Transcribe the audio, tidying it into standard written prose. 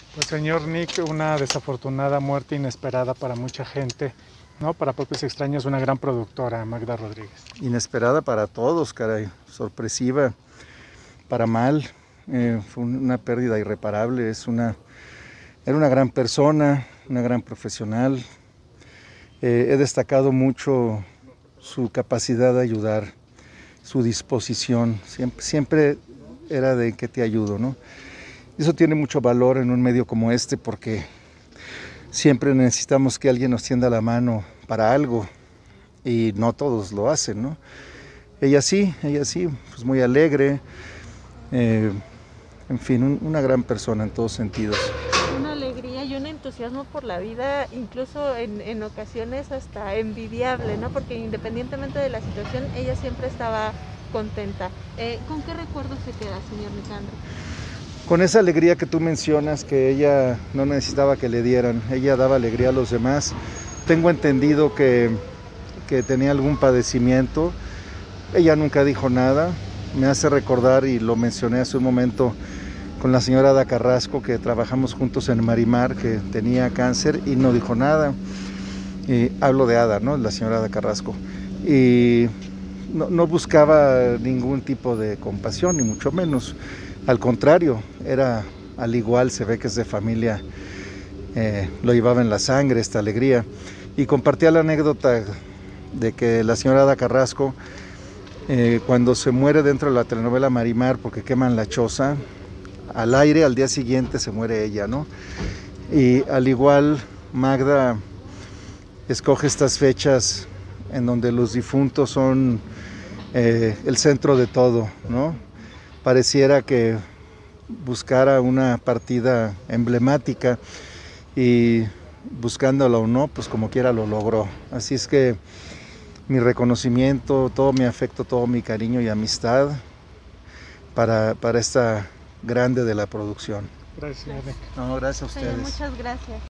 Pues señor Nick, una desafortunada muerte inesperada para mucha gente, ¿no? Para propios extraños, una gran productora, Magda Rodríguez. Inesperada para todos, caray, sorpresiva, para mal, fue una pérdida irreparable, era una gran persona, una gran profesional. He destacado mucho su capacidad de ayudar, su disposición, siempre era de que te ayudo, ¿no? Eso tiene mucho valor en un medio como este porque siempre necesitamos que alguien nos tienda la mano para algo y no todos lo hacen, ¿no? Ella sí, pues muy alegre, en fin, una gran persona en todos sentidos. Una alegría y un entusiasmo por la vida, incluso en ocasiones hasta envidiable, ¿no? Porque independientemente de la situación, ella siempre estaba contenta. ¿Con qué recuerdo se queda, señor Nicandro? Con esa alegría que tú mencionas, que ella no necesitaba que le dieran, ella daba alegría a los demás. Tengo entendido que tenía algún padecimiento, ella nunca dijo nada. Me hace recordar, y lo mencioné hace un momento, con la señora Ada Carrasco, que trabajamos juntos en Marimar, que tenía cáncer y no dijo nada. Hablo de Ada, ¿no? La señora Ada Carrasco. Y no buscaba ningún tipo de compasión, ni mucho menos. Al contrario, era al igual, se ve que es de familia, lo llevaba en la sangre esta alegría. Y compartía la anécdota de que la señora Ada Carrasco, cuando se muere dentro de la telenovela Marimar porque queman la choza, al aire, al día siguiente se muere ella, ¿no? Y al igual, Magda escoge estas fechas en donde los difuntos son el centro de todo, ¿no? Pareciera que buscara una partida emblemática y buscándola o no, pues como quiera lo logró. Así es que mi reconocimiento, todo mi afecto, todo mi cariño y amistad para esta grande de la producción. Gracias, Nick. No, gracias a ustedes. Muchas gracias.